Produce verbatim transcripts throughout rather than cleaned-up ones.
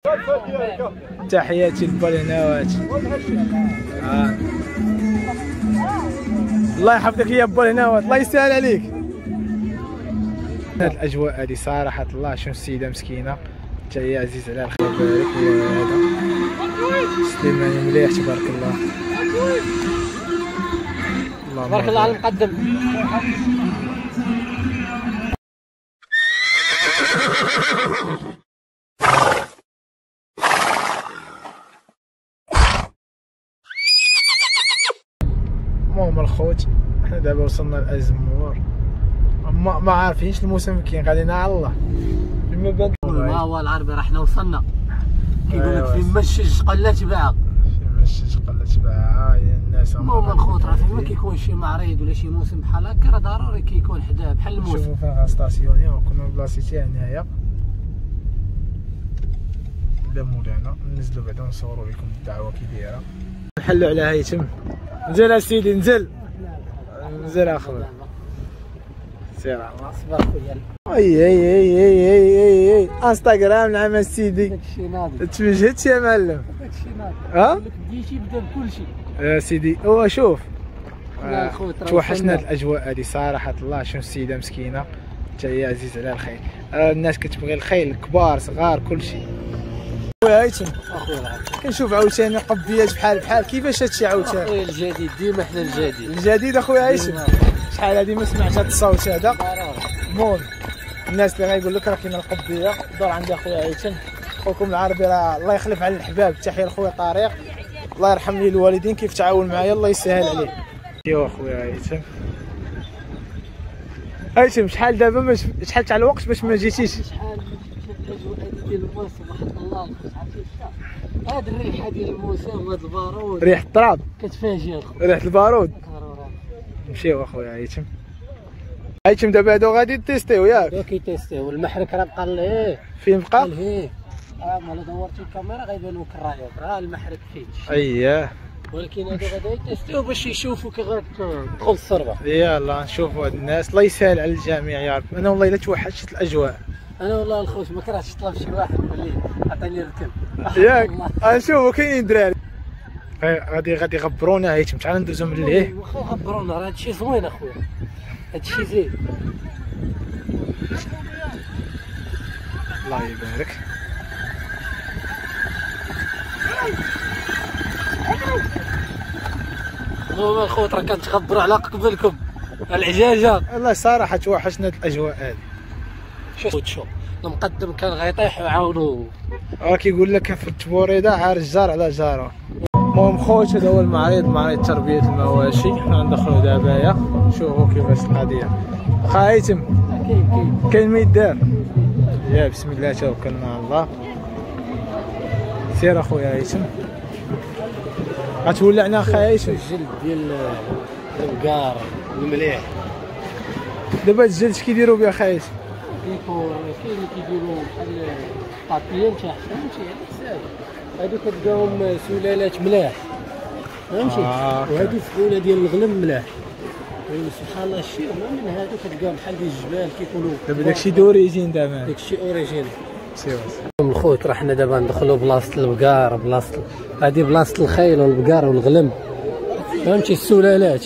تحياتي للباليناوات. آه. الله يحفظك يا باليناوات، الله يسهل عليك. هاد الاجواء هادي صراحه الله، شنو السيده مسكينه حتى هي عزيز عليها الخير بارك. هذا سليماني مليح تبارك الله. تبارك الله على المقدم. المهم الخوت حنا دابا وصلنا لأزمور، ما, ما عارفينش الموسم كاين غادينا على الله. فيما بان ما هو العربي راه حنا وصلنا كيقول لك في مشج قله تباعها، في مشج قله تباعها يا الناس. المهم الخوت راه فين ما كيكون شي معرض ولا شي موسم بحال هكا راه ضروري كيكون حداه بحال الموسم. شوفوا فين غنستاسيوني، وكنا بلاصتي تاع هنايا بلا مولانا ننزلوا بعدا ونصوروا لكم الدعوه كي دايره. نحلوا على هيثم. نزل اسيدي نزل نزل اخويا سير الله صبر خويا. اي اي اي اي اي اي اي انستغرام نعم اسيدي. داكشي ناضي تفجهت يا معلم. داكشي ناضي. ها بديتي بدا بكلشي يا سيدي. هو شوف آه. توحشنا هاد الاجواء هادي صراحه الله، شنو السيده مسكينه حتى هي عزيز عليها الخير. آه الناس كتبغي الخير، كبار صغار كلشي. خويا هيثم اخويا كنشوف عاوتاني قبيات بحال بحال، كيفاش هادشي عاوتاني؟ اخويا الجديد ديما حنا الجديد الجديد اخويا هيثم. شحال هادي ما سمعت هاد الصوت هذا. المهم الناس اللي غايقول لك راه كاينه القبيه دور عندي اخويا هيثم خوكم العربي، راه الله يخلف على الحباب. تحيه لخويا طارق، الله يرحم لي الوالدين كيف تعاون معايا، الله يسهل عليه. ايوا اخويا هيثم. هيثم شحال دابا باش شحال تاع الوقت باش ما جيتيش؟ شحال الاجواء هذه ديال الموسم وحق الله الخوت عرفتي هاد الريحه ديال الموسم وهاد البارود، ريحه التراب كتفاجئ اخويا، ريحه البارود. نمشيو اخويا هيثم. هيثم دابا هادو غادي تيستيو ياك؟ هادو كيتيستيو. المحرك راه بقى ليه فين بقى؟ ليه اه مالا دورتي الكاميرا غيبان لك الرايات، راه المحرك فيه. اييه ولكن هادو غادي يتيستيو باش يشوفوا كي غتدخل الصربه. يلا نشوفوا هاد الناس، الله يسهل على الجميع يا رب. انا والله الا توحشت الاجواء. انا والله الخوت ما كرهتش طلب شي واحد بالليل عطيني ركب ياك نشوفوا كاينين دراري غادي غادي يغبرونا هيثم. تعال ندوزو من ليه. واخا غبرونا راه هادشي زوين اخويا، هادشي زين. الله يبارك. المهم الخوت راه كنتخبروا على قبلكم العجاجه. والله صراحه توحشنا هاد الاجواء هادي. شوف شوف المقدم كان غيطيح وعاونوه. راه كيقول لك في التبوريده عارف جار على جاره. المهم خوت هذا هو المعرض، معرض تربيه المواشي. حنا ندخلوا دابايا شوفوا كيفاش القضيه. خا هيثم كاين كاين كاين ما يدار. يا بسم الله توكلنا على الله. سير اخويا هيثم غتولعنا اخا هيثم. الجلد ديال البقار المليح. دابا هاد الجلد اش كيديروا به اخا هيثم؟ كيكون كاين اللي كيديروا بحال بابيين تاع فهمتي على حساب هادو كتلقاهم سلالات ملاح فهمتي. آه وهادو سهوله ديال الغنم ملاح. سبحان الله الشيء ما من هادو كتلقاهم بحال ديال الجبال كيكونوا دابا داكشي دوريجين دابا. داكشي اوريجين. سير الخوت راه حنا دابا ندخلوا بلاصه البقار، بلاصه هادي بلاصه الخيل والبقار والغلم فهمتي السلالات.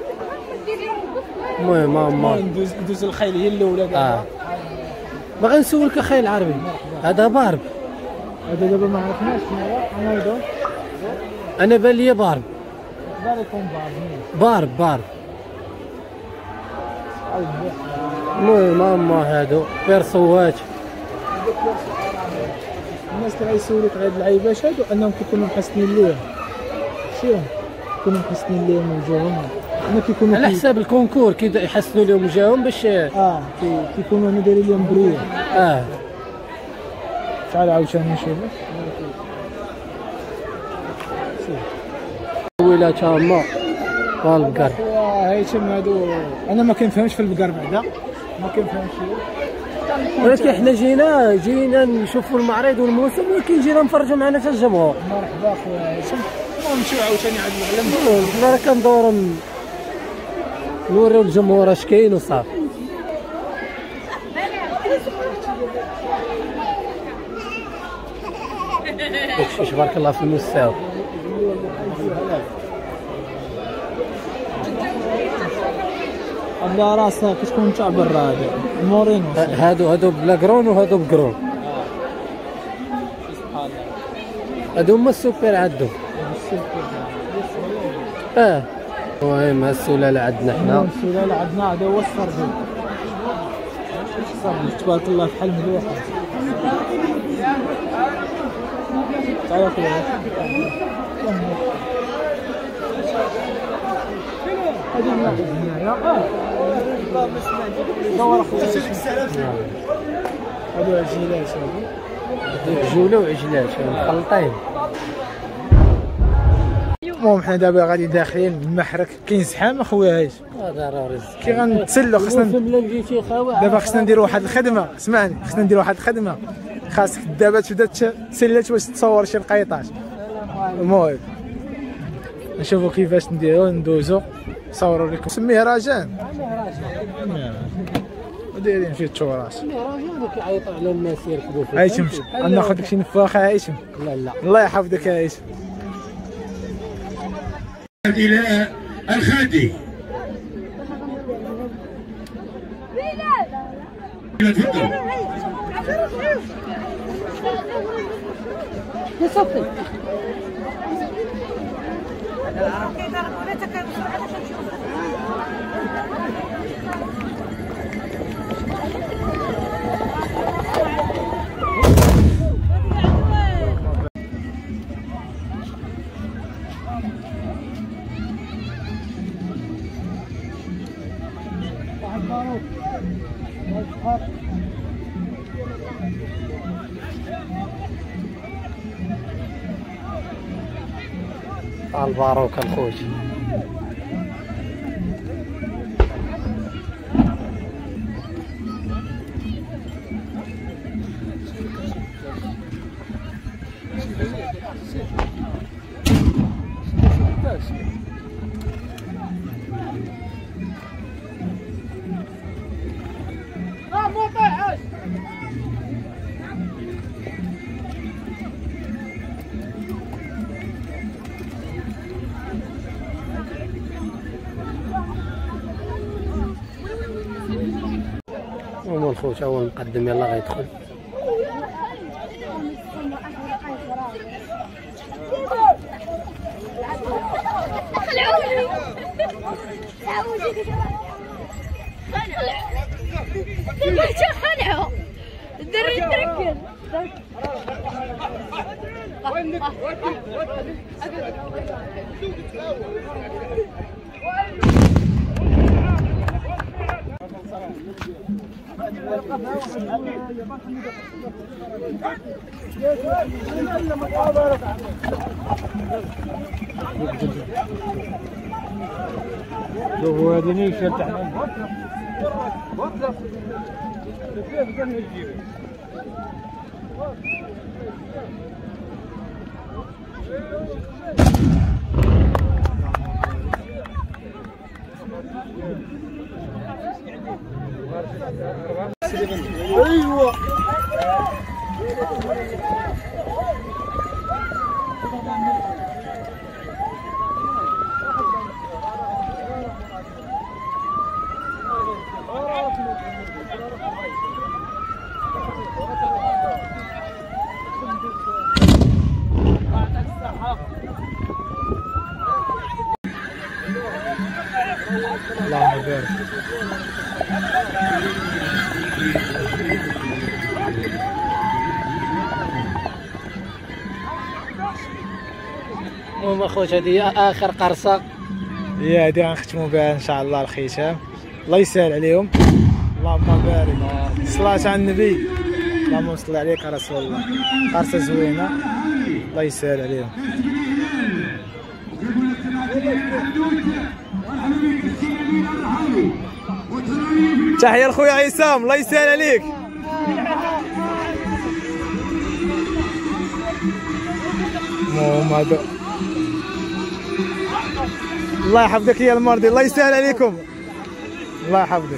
المهم ماما ندوز ندوز الخيل هي الاولى دابا. اه باغي نسولك اخي العربي هذا بارب؟ هذا دابا ما عرفناش شنو هو انا. انا بان لي بارب. يقدر يكون بارب. بارب بارب. المهم ماما هادو بيرصوات. الناس اللي غيسولوك على هاد اللعيبات هادو انهم كيكونوا محسنين ليهم. شوف كيكونوا محسنين ليهم وجوههم. انا كيكونوا على حساب الكونكور كيبدا يحسنوا لهم وجههم باش اه كيكونوا هنا دايرين لهم بريه. اه تعال عاوتاني نشوفوا. ويلا تما والبقر. هيثم هادو انا ما كنفهمش في البقر بعدا ما كنفهمش. ولكن حنا جينا جينا نشوفوا المعرض والموسم، ولكن جينا نفرجوا معنا حتى الجمهور. مرحبا خويا هيثم. نمشيو عاوتاني عند المعلم. حنا راه كندوروا نوريو الجمهور اش كاين وصافي. داكشي تبارك الله في المستوى. هذا راسها كتكون تاع برا هذا مورينو. هادو هادو بلا كرون وهادو بكرون. هادو هما السوبر عندهم. اه المهم ها السلالة عندنا حنا. السلالة عندنا هذا هو الصربي. الصربي تبارك الله في حل مليح. تعال خويا. هادي هنايا. اه دور خويا. هادو عجيلات هادو. عجولة وعجلات مخلطين. المهم حنا دابا غادي داخلين المحرك، كاين زحام اخويا هايش. ضروري كي غنتسلوا خصنا دابا خصنا نديروا واحد الخدمه، اسمعني خصنا نديروا واحد الخدمه، خاصك دابا تبدا تسلات باش تصور شي لقيطات. المهم نشوفوا كيفاش نديروا ندوزوا نصوروا لكم. سميه رجاء. ودايرين فيه التراث. مهرجان كيعيطوا على الناس يركبوا فيه. هايشم ناخذ لك شي نفاخه هايشم. لا لا الله يحفظك هايشم. إلى الخادي. يصفي الباروك الخوج. هو الخوت هو المقدم يلا غيدخل. خلعوا الدري تركز شوفوا هذه نيشة تاع ايوه اللهم بارك. المهم اخوت هذه هي اخر قرصه، هي هذه غنختموا بها ان شاء الله الختام. الله يسهل عليهم. اللهم بارك. الصلاة على النبي. اللهم صل عليك يا رسول الله. قرصه زوينه الله يسهل عليهم. تحية لخويا عصام الله يسهل عليك. المهم هذا الله يحفظك يا المرضي الله يسهل عليكم. الله يحفظك.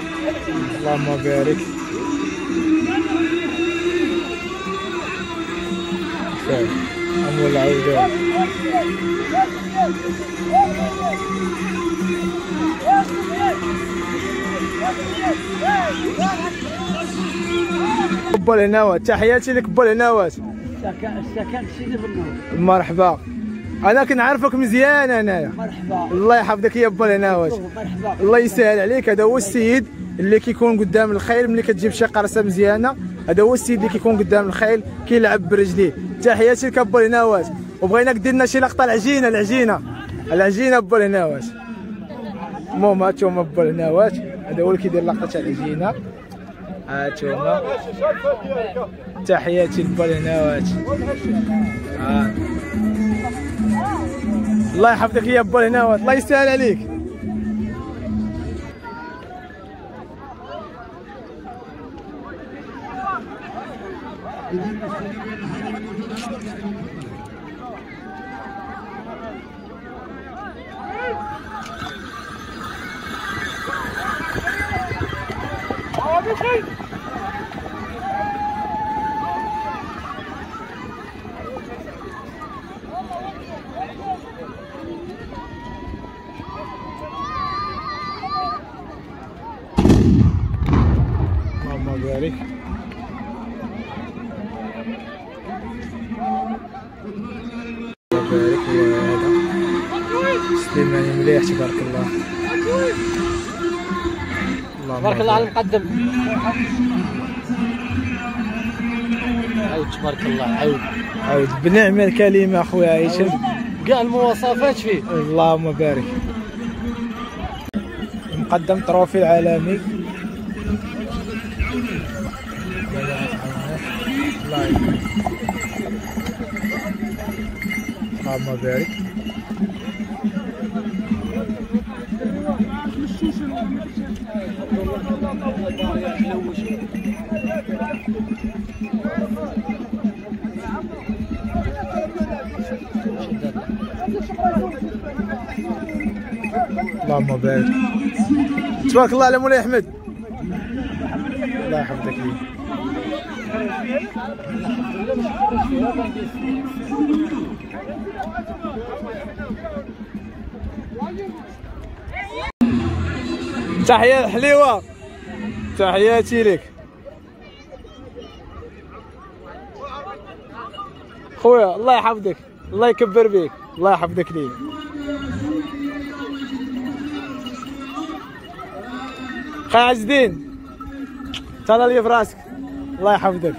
اللهم بارك. بالفعل هم العودة. كبو الهناوات، تحياتي لك كبو الهناوات. السكن سيدي بالنور. مرحبا، انا كنعرفك مزيان انايا. مرحبا، الله يحفظك يا با الهناوات. مرحبا، الله يسهل عليك. هذا هو السيد اللي كيكون قدام الخيل ملي كتجيب شي قرصه مزيانه، هذا هو السيد اللي كيكون قدام الخيل كيلعب برجليه. تحياتي لك با الهناوات، وبغيناك دير لنا شي لقطه العجينه العجينه العجينه با الهناوات. المهم هانتوما با الهناوات، هذا هو اللي كيدير لقطه تاع العجينه. هانتوما تحياتي لبا الهناوات. آه. الله يحفظك يا با الهناوات، الله يسهل عليك. اللهم بارك. بارك. وهذا سليماني مليح تبارك الله. تبارك الله على المقدم. عاود تبارك الله، عاود عاود بنعم الكلمه اخويا هشام، كاع المواصفات فيه. اللهم بارك. مقدم تروفي العالمي. اللهم بارك. اللهم بارك. تبارك الله على مولاي احمد، الله يحفظك لي. تحية الحليوة، تحياتي لك خويا. الله يحفظك، الله يكبر بك، الله يحفظك لي. خي عز الدين تهلا لي براسك، الله يحفظك.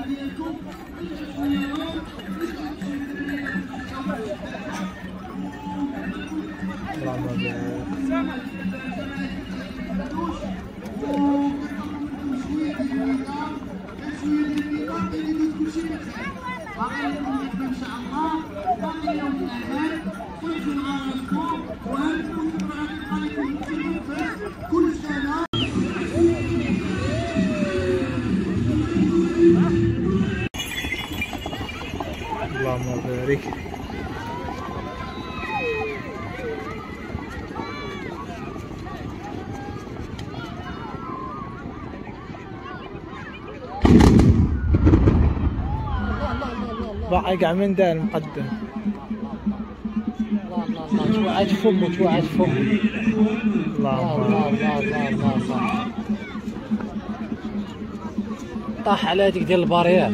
اللهم بارك. اللهم بارك. باقي كاع من دار المقدم. توعد فمه، توعد فمه. الله الله الله الله الله الله. طاح على هذيك ديال الباريات.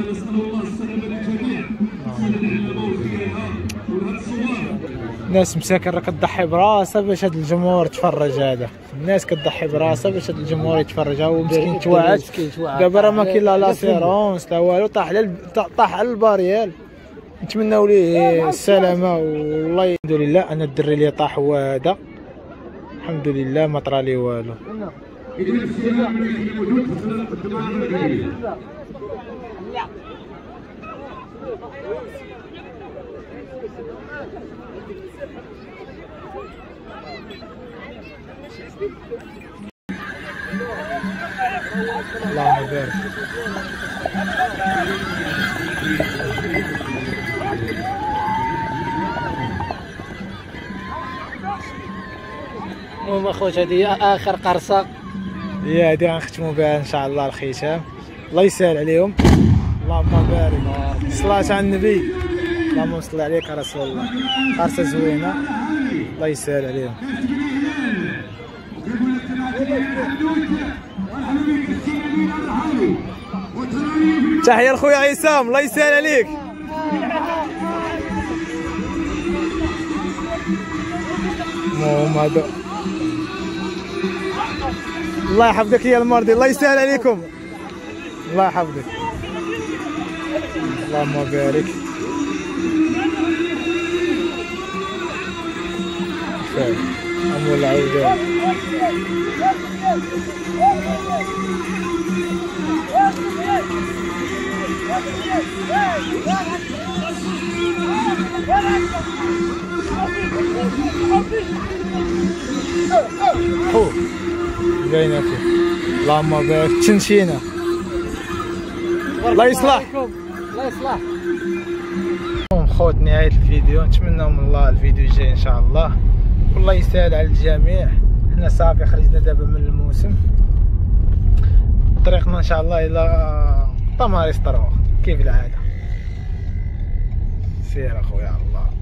الناس مساكن راه كتضحي براسها باش هاد الجمهور تفرج. هذا الناس كتضحي براسها باش هاد الجمهور يتفرج. هو مسكين توعد دابا راه ما كاين لا لاسيرونس لا والو، طاح على طاح على الباريال. نتمناو ليه السلامه والله. الحمد لله انا الدري اللي طاح هو هذا، الحمد لله ما طرا لي والو. اللهم بارك. المهم اخوات هذه اخر قرصه، هي هذه غنختموا بها ان شاء الله الختام. الله يسهل عليهم. اللهم بارك. صلاة على النبي. اللهم صل عليك يا رسول الله. قارصه زوينه الله يسهل عليهم. تحيه لخويا عصام الله يسهل عليك. المهم هذا الله يحفظك يا المرضي الله يسهل عليكم. الله يحفظك اللهم بارك. أمو العودة هو باينة فيه. اللهم بارك تنشينا الله يصلح. الله يصلح. خوت نهاية الفيديو، نتمنى من الله الفيديو الجاي ان شاء الله والله يسهل على الجميع. حنا صافي خرجنا دابا من الموسم، طريقنا ان شاء الله الى طماريس طروق كيف العاده. سير اخويا الله.